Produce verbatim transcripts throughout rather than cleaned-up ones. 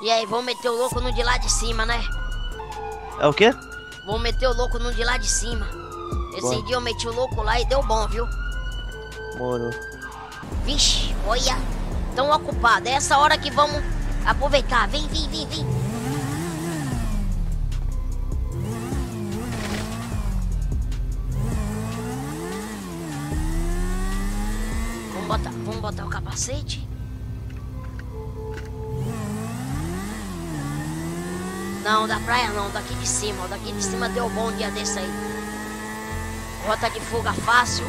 E aí, vamos meter o louco no de lá de cima, né? É o quê? Vamos meter o louco no de lá de cima. Esse Bom. dia eu meti o louco lá e deu bom, viu? Morou. Vixe, olha. Tão ocupado. É essa hora que vamos aproveitar. Vem, vem, vem, vem. Vamos botar, vamos botar o capacete? Não, da praia não, daqui de cima. Daqui de cima deu bom um dia desse aí. Rota de fuga fácil.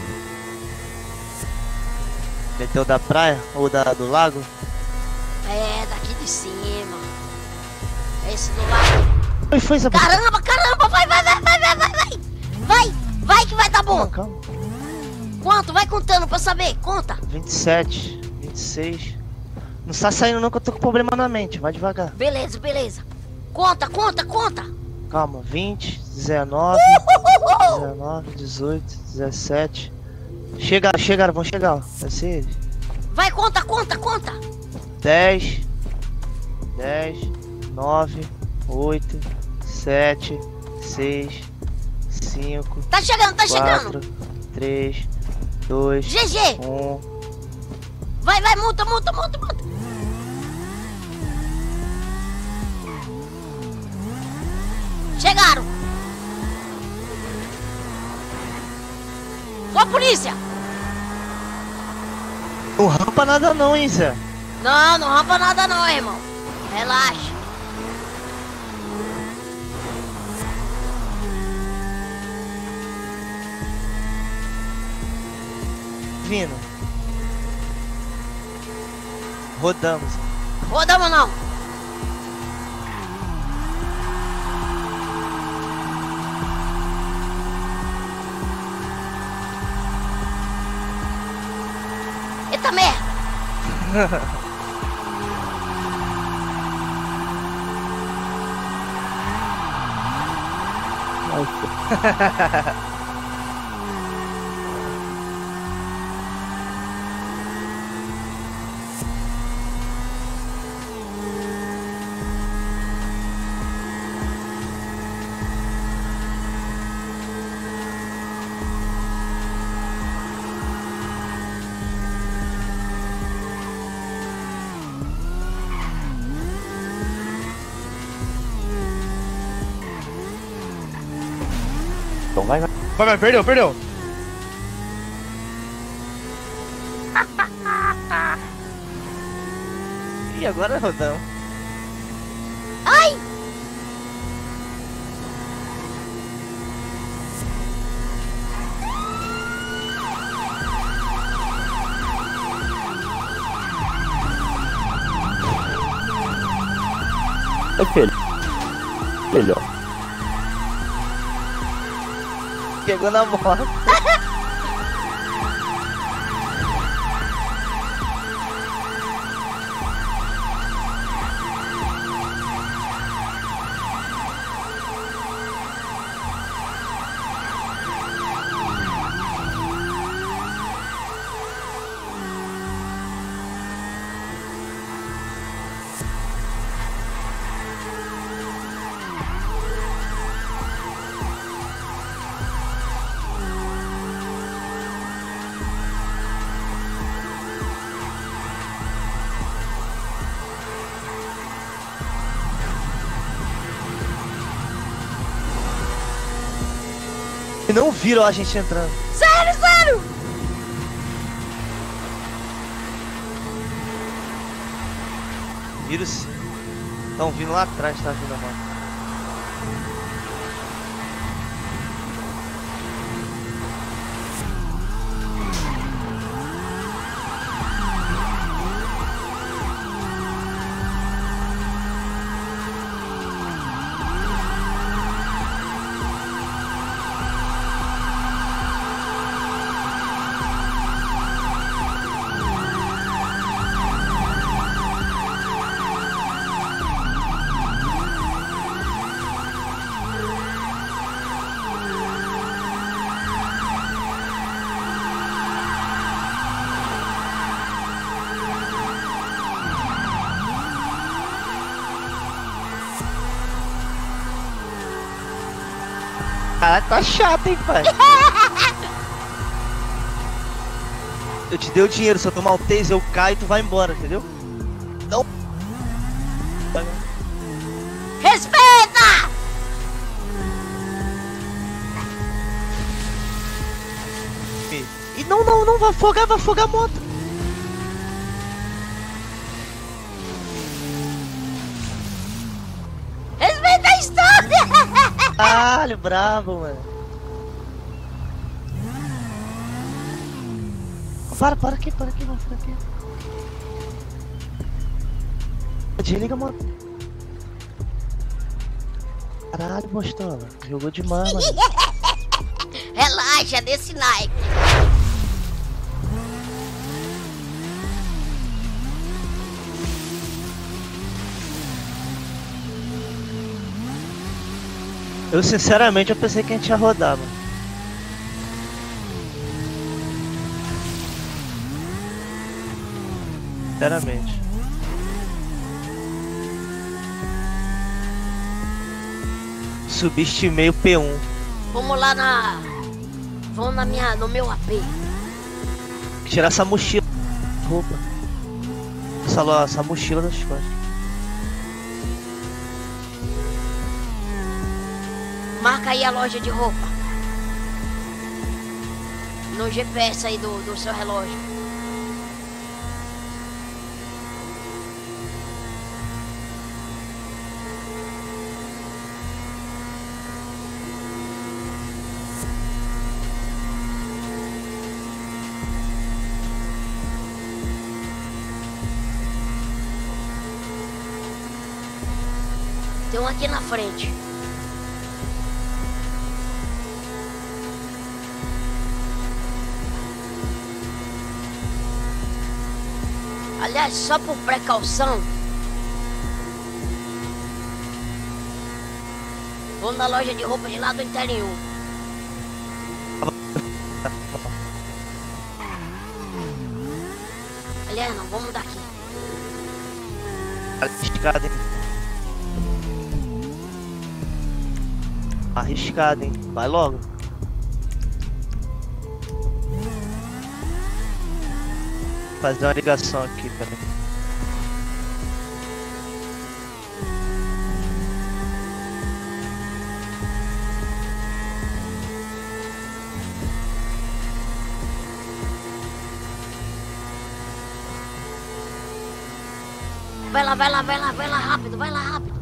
Meteu da praia ou da, do lago? É, daqui de cima. Esse do lado. Foi, foi, essa Caramba, caramba, vai, vai, vai, vai, vai, vai, vai. Vai, vai que vai dar bom. Calma, calma. Quanto? Vai contando pra saber, conta. vinte e sete, vinte e seis. Não está saindo não que eu tô com problema na mente, vai devagar. Beleza, beleza. Conta, conta, conta. Calma, vinte, dezenove, Uhuhuhu. dezenove, dezoito, dezessete. Chegaram, chegaram, vão chegar, ó. Vai ser eles. Vai, conta, conta, conta. dez, dez, nove, oito, sete, seis, cinco, Tá chegando, tá quatro, chegando. três, dois, G G. um. Vai, vai, multa, multa, multa, multa. Chegaram. Ô, polícia. Não rampa nada não, hein, Zé? Não, não rampa nada não, irmão. Relaxa. Vindo. Rodamos. Rodamos não. Eita merda. Então vai, vai. Vai, vai, perdeu, perdeu. Ih, agora rodamos. Ai. É filho. Melhor. Pegou na moto. E não viram a gente entrando. Sério, sério. Viram sim. Estão vindo lá atrás, tá vindo a moto. Caralho, tá chato, hein, pai? Eu te dei o dinheiro, se eu tomar o taser, eu caio e tu vai embora, entendeu? Não. Respeita! E não, não, não, vai afogar, vai afogar a moto. Respeita a história! Caralho, bravo, mano. Para, para aqui, para aqui, vamos para aqui. Desliga a moto. Caralho, Bostola. Jogou demais, mano. Relaxa, desse naipe. Eu sinceramente eu pensei que a gente ia rodar, mano. Sinceramente. Subestimei o P um. Vamos lá na... Vamos na minha... no meu A P. Tirar essa mochila. Roupa. Essa, essa mochila das costas. Marca aí a loja de roupa. No G P S aí do, do seu relógio. Tem um aqui na frente. Aliás, só por precaução, vou na loja de roupa de lá do interior. Aliás, não, vamos daqui. Arriscado, hein? Arriscado, hein? Vai logo. Fazer uma ligação aqui, peraí. Vai lá, vai lá, vai lá, vai lá rápido, vai lá rápido.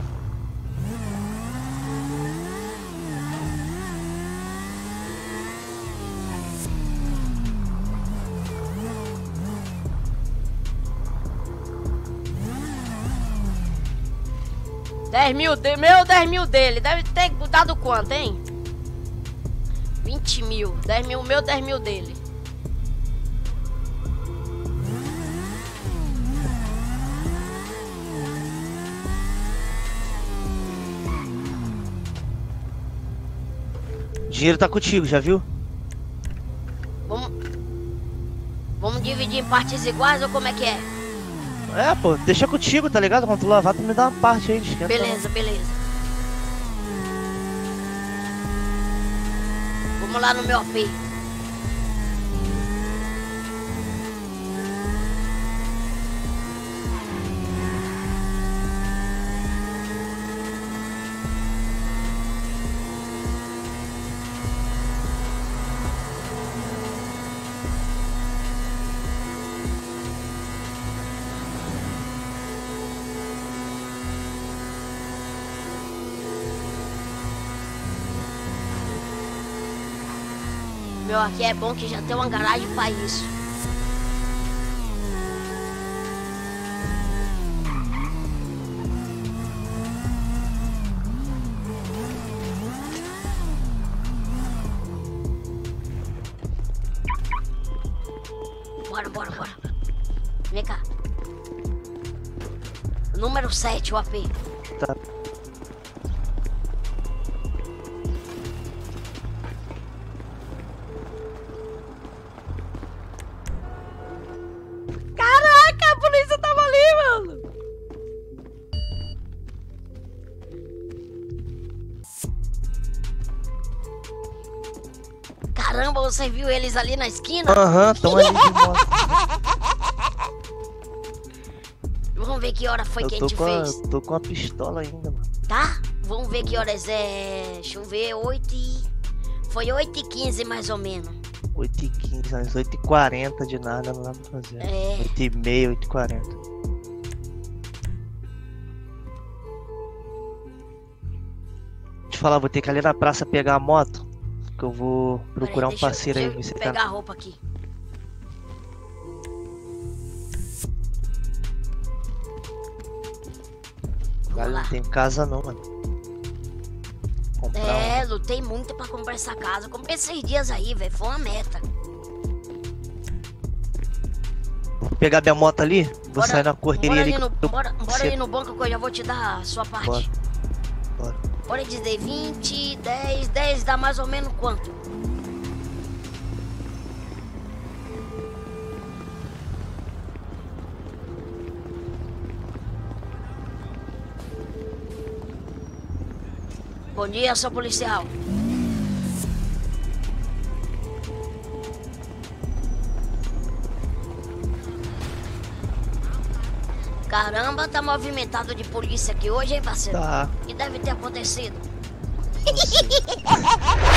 dez mil de meu, dez mil dele. Deve ter dado quanto, hein? vinte mil. dez mil meu, dez mil dele. O dinheiro tá contigo, já viu? Vamos... Vamos dividir em partes iguais ou como é que é? É, pô, deixa contigo, tá ligado? Quando tu lavar, tu me dá uma parte aí, esquenta. Beleza, beleza. Vamos lá no meu A P. Meu, aqui é bom que já tem uma garagem pra isso. Bora, bora, bora. Vem cá. Número sete, o A P. Tá. Caraca, a polícia tava ali, mano. Caramba, você viu eles ali na esquina? Aham, tão ali de moto. Vamos ver que hora foi Eu que a tô gente com a, fez. tô com a pistola ainda, mano. Tá? Vamos ver que horas é... Deixa eu ver, oito e... Foi oito e quinze mais ou menos. oito e quinze, às oito e quarenta de nada, não dá pra fazer. É. oito e meia, oito e quarenta. Deixa eu falar, vou ter que ir ali na praça pegar a moto. Que eu vou procurar Peraí, um deixa eu- parceiro aí. deixa eu Ver se ele pegar tá... a roupa aqui. Vamos Cara, lá. não tem casa não, mano. Comprar É, lutei muito pra comprar essa casa. Comprei esses dias aí, velho. Foi uma meta. um. Vou pegar minha moto ali, vou Bora- sair na correria bora ali. ali no, que eu- bora, bora Cê- ali no banco que eu já vou te dar a sua parte. Bora. Bora. Bora dizer vinte, dez, dez dá mais ou menos quanto? Bom dia, sou policial. Caramba, tá movimentado de polícia aqui hoje, hein, parceiro? Tá. O que deve ter acontecido? Não sei.